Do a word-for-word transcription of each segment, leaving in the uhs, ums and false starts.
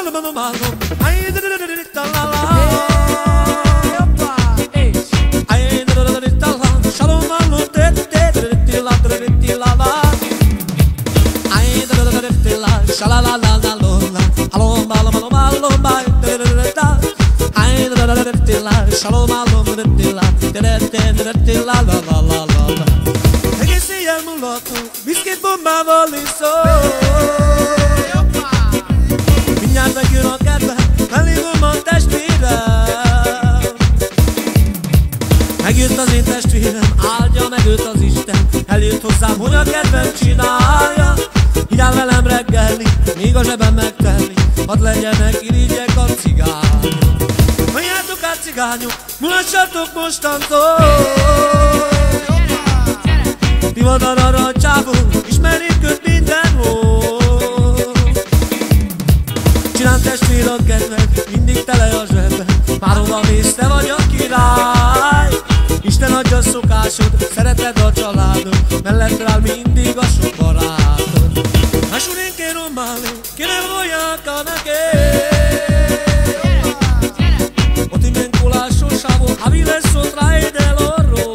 Egész éjjel mulatom, biszkét bombával iszol. Mindjárt megjön a kedve, felhívom a testvérem. Megjött az én testvérem, áldja meg őt az Isten. Eljött hozzám, hogy a kedvem csinálja. Így áll velem reggelni, még a zsebem megtelni. Hadd legyenek irigyek a cigányok. Menjátok át cigányok, mulassatok mostantól. Divatar arra a csávó, ismerik őt mindenhol. Csinál testvér a kedved, mindig tele a zsebben. Már hova mész, te vagy a király. Isten adja a szokásod, szereted a családod. Mellettre áll mindig a sok barátod. Lasciare che non male, che ne voglio canake. O ti menculascio sciavo, a vile sottra e dell'oro.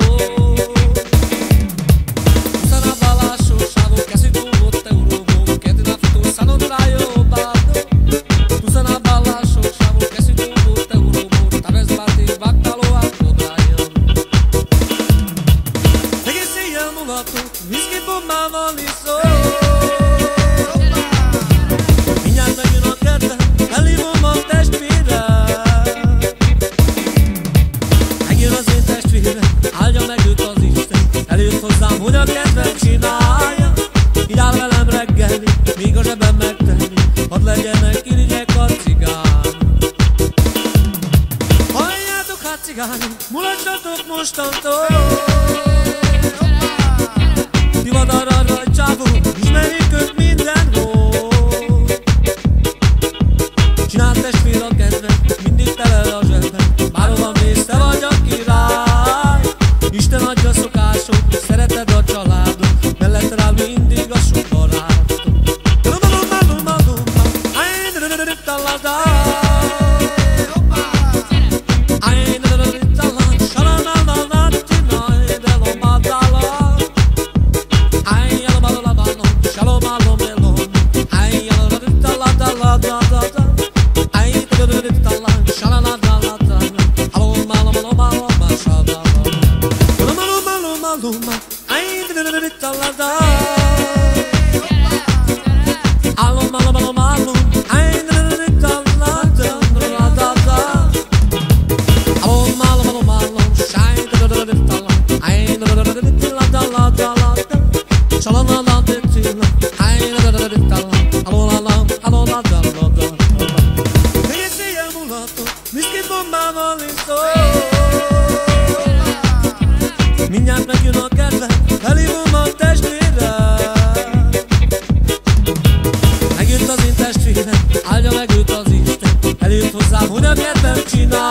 Sana balascio sciavo, che si tu botte urovo, che ti da tu sano traio bado. Tu sana balascio sciavo, che si tu botte urovo, ta ves bati baccalo a codraio. E che si amulato, whisky bomba valiso. Elhívom a testvérem. Megjön az én testvérem, áldja meg őt az Isten. Eljött hozzám, hogy a kedvem csinálja. Így áll velem reggelni, még a zsebem megtenni. Hadd legyenek irigyek a cigányok. Halljátok hát cigányok, mulassatok mostantól. Divatar arra a csávó, ismerik őt mindenhol. Csinál testvér a kedved, mindig tele a zsebben. Bárhova mész, te vagy a király. Isten adja a szokásod, szereted a családod. Mellettre áll mindig a sok barátod. Mindjárt megjön a kedve, elhívom a testvérem. Megjött az én testvérem, áldja meg őt az Isten. Eljött hozzám, hogy a kedvem csinál.